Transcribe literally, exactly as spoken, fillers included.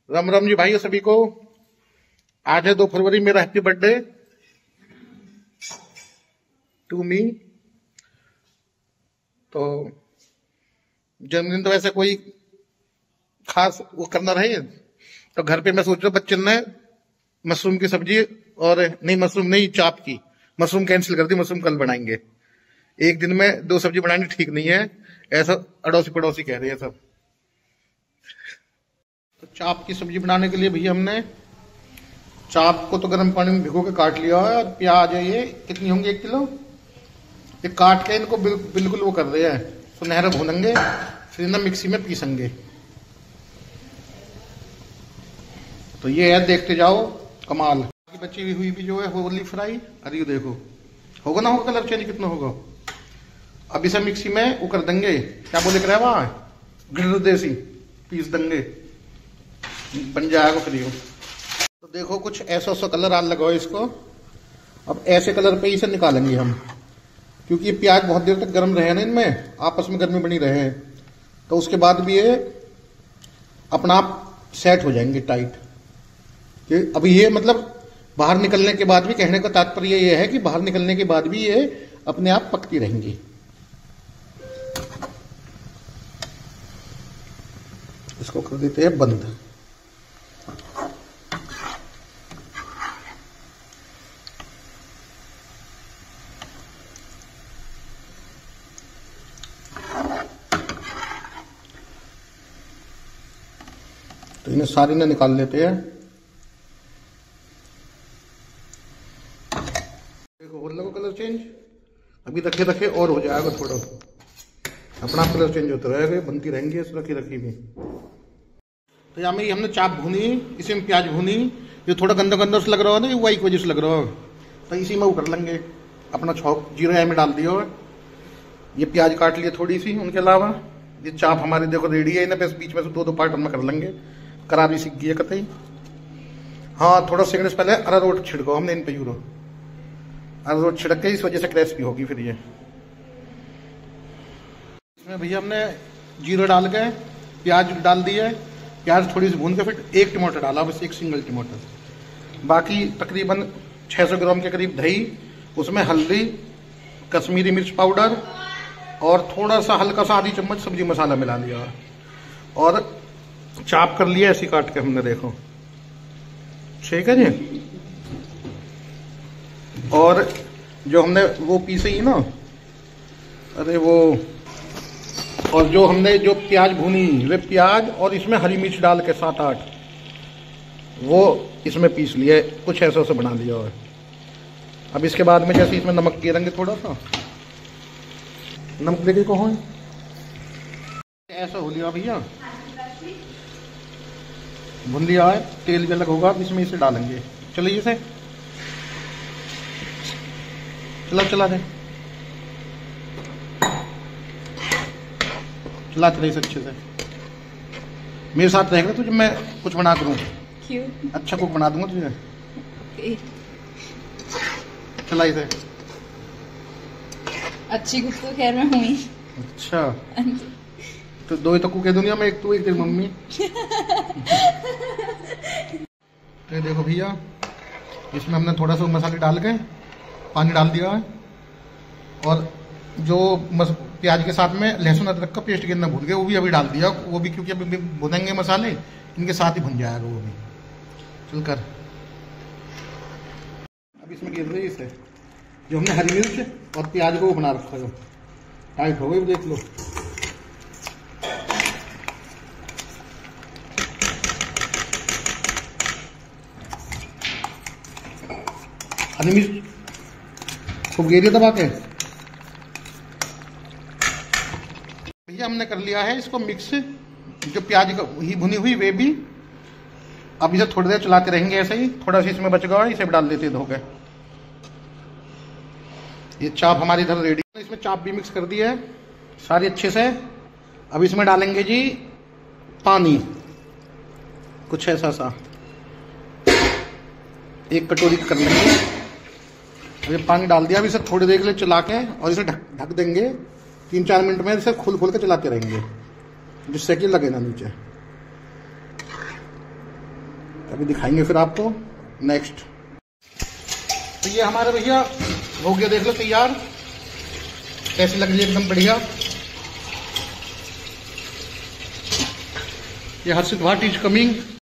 राम राम जी भाइयों सभी को। आज है दो फरवरी, मेरा हैप्पी बर्थडे टू मी। तो जन्मदिन तो वैसे कोई खास वो करना रहे, तो घर पे मैं सोच रहा बच्चन ने मशरूम की सब्जी और नहीं मशरूम नहीं चाप की, मशरूम कैंसिल कर दी, मशरूम कल बनाएंगे। एक दिन में दो सब्जी बनानी ठीक नहीं है, ऐसा अड़ोसी पड़ोसी कह रहे हैं सब। तो चाप की सब्जी बनाने के लिए भैया हमने चाप को तो गर्म पानी में भिगो के काट लिया है, और प्याज है ये कितनी होंगी, एक किलो। ये काट के इनको बिल, बिल्कुल वो कर रहे हैं, सुनहरा भूनेंगे, फिर ना मिक्सी में पीसेंगे। तो ये है, देखते जाओ कमाल। बची हुई हुई भी जो है होली फ्राई, अरे ये देखो होगा ना, होगा कलर चेंज कितना होगा। अब इसे मिक्सी में वो कर देंगे, क्या बोले कर वहां गिर देसी पीस देंगे, बन जाएगा फिर ये। तो देखो कुछ ऐसा सा कलर आल लगाओ इसको। अब ऐसे कलर पे इसे निकालेंगे हम, क्योंकि ये प्याज बहुत देर तक गर्म रहे ना, इनमें आपस में गर्मी बनी रहे, तो उसके बाद भी ये अपना आप सेट हो जाएंगे टाइट। कि अभी ये मतलब बाहर निकलने के बाद भी, कहने का तात्पर्य ये है कि बाहर निकलने के बाद भी ये अपने आप पकती रहेंगी। इसको कर देते हैं बंद। तो इन्हें सारी ने निकाल लेते हैं। देखो हो लगो कलर चेंज, अभी रखे रखे और हो जाएगा, थोड़ा अपना कलर चेंज होता रहेगा, बनती रहेंगी इस रखी रखी में। तो यहाँ में हमने चाप भूनी, इसी में प्याज भूनी, ये थोड़ा गंदा गंदा से लग रहा है ना, ये वाई की वजह से लग रहा है, तो इसी में वो कर लेंगे। अपना छौक जीरा में डाल दिया, ये प्याज काट लिए थोड़ी सी, उनके अलावा ये चाप हमारी देखो रेडी है, इन्हें बस बीच में से दो दो पार्ट में कर लेंगे। करारी सीख गई है कतई। हाँ थोड़ा सेकंड से पहले अरारोट छिड़को हमने इन पे, यूरो अरारोट छिड़क के, इस वजह से क्रिस्पी होगी फिर ये। इसमें भैया हमने जीरा डाल के प्याज डाल दिया है, प्याज थोड़ी सी भून के फिर एक टमाटर डाला, बस एक सिंगल टमाटर। बाकी तकरीबन छह सौ ग्राम के करीब दही, उसमें हल्दी, कश्मीरी मिर्च पाउडर और थोड़ा सा हल्का सा आधी चम्मच सब्जी मसाला मिला लिया, और चाप कर लिया ऐसी काट के हमने, देखो ठीक है जी। और जो हमने वो पीसी ही ना, अरे वो, और जो हमने जो प्याज भूनी, वे प्याज और इसमें हरी मिर्च डाल के सात आठ, वो इसमें पीस लिए, कुछ ऐसा सा बना लिया। और अब इसके बाद में जैसे इसमें नमक गिरेंगे, थोड़ा सा नमक देखे को हो, ऐसा हो लिया भैया, भून लिया है, तेल भी अलग होगा, इसमें इसे डालेंगे। चलिए इसे चला चला दे, चला चला इसे अच्छे से। मेरे साथ रहेगा तुझे, मैं कुछ बना करूँ, क्यों? अच्छा कुक बना दूंगा तुझे। चला इसे, अच्छी कुक तो खैर मैं हुई। अच्छा तो दो ही तो कुक है दुनिया में, एक तू एक तेरी मम्मी। तो देखो भैया, इसमें हमने थोड़ा सा मसाले डाल के पानी डाल दिया है, और जो मस, प्याज के साथ में लहसुन अदरक का पेस्ट गिरना भूल गए, वो भी अभी डाल दिया, वो भी क्योंकि अभी भुनेंगे मसाले, इनके साथ ही भुन जाएगा वो भी। चलकर अब इसमें गिर रही है इसे, जो हमने हरी मिर्च और प्याज को बना रखा है, टाइट हो गई देख लो। हरी मिर्च खूब गेरी दबा के भैया हमने कर लिया है इसको मिक्स, जो प्याज का ही भुनी हुई वे भी। अब इसे थोड़ी देर चलाते रहेंगे ऐसे ही, थोड़ा सा इसमें बच गया, इसे भी डाल देते धो के। ये चाप हमारी इधर रेडी है, इसमें चाप भी मिक्स कर दी है सारी अच्छे से। अब इसमें डालेंगे जी पानी, कुछ ऐसा सा एक कटोरी कर लेंगे। अब ये पानी डाल दिया, अब इसे थोड़ी देर के लिए चला के, और इसे ढक ढक देंगे तीन चार मिनट में, इसे खोल खोल के चलाते रहेंगे, जिससे कि लगे ना नीचे। अभी दिखाएंगे फिर आपको नेक्स्ट। तो ये हमारे भैया हो गया, देख लो तैयार कैसी लग रही है, एकदम बढ़िया। ये हर्षित व्हाट इज कमिंग।